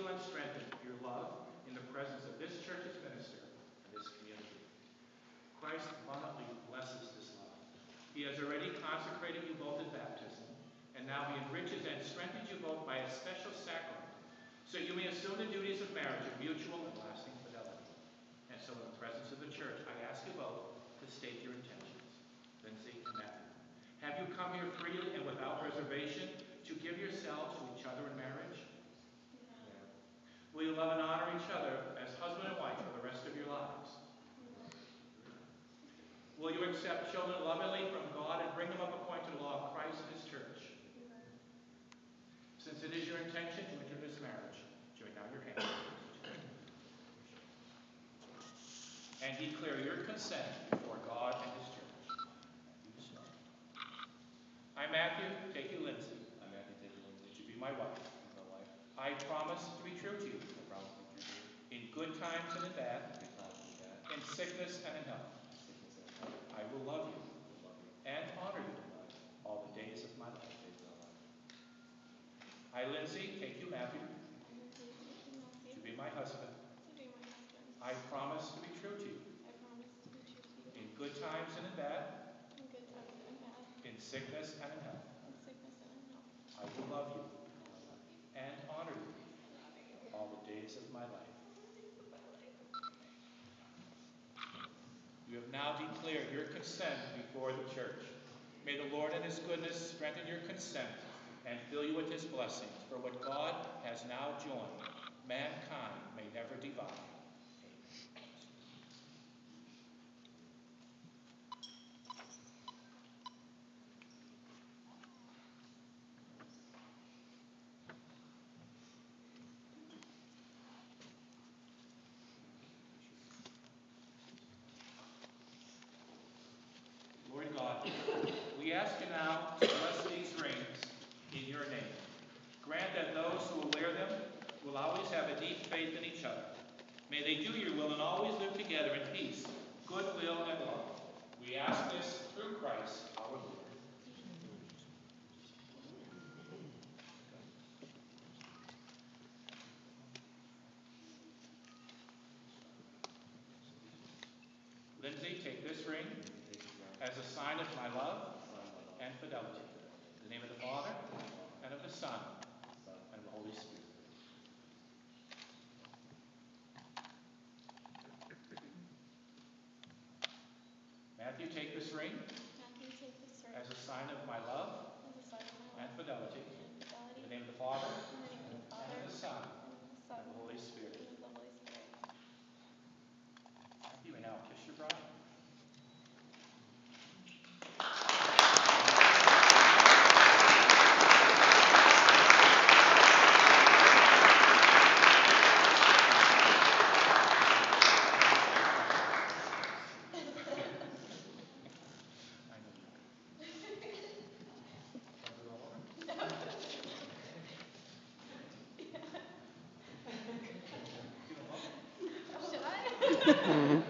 and strengthen your love in the presence of this church's minister and this community. Christ abundantly blesses this love. He has already consecrated you both in baptism, and now he enriches and strengthens you both by a special sacrament, so you may assume the duties of marriage in mutual and lasting fidelity. And so in the presence of the church, I ask you both to state your intentions. Lindsay and Matthew, have you come here freely and without reservation to give yourselves to each other in marriage? Will you love and honor each other as husband and wife for the rest of your lives? Will you accept children lovingly from God and bring them up according to the law of Christ and his church? Since it is your intention to enter this marriage, join now your hands. And declare your consent before God and his church. I, Matthew, take you, Lindsay. To be my wife. I promise to be true to you. In good times and in bad. In sickness and in health. I will love you and honor you all the days of my life. I, Lindsay, take you, Matthew, to be my husband. I promise to be true to you. In good times and in bad. In sickness and in health. I will love you and honor you all the days of my life. You have now declared your consent before the church. May the Lord in his goodness strengthen your consent and fill you with his blessings. For what God has now joined, mankind may never divide. Lord God, we ask you now to bless these rings in your name. Grant that those who will wear them will always have a deep faith in each other. May they do your will and always live together in peace, goodwill, and love. We ask this through Christ our Lord. Lindsay, take this ring as a sign of my love and fidelity. In the name of the Father, and of the Son, and of the Holy Spirit. Matthew, take this ring as a sign of my love and fidelity. In the name of the Father, and of the Son, and of the Holy Spirit. Matthew, and now kiss your bride. Should I?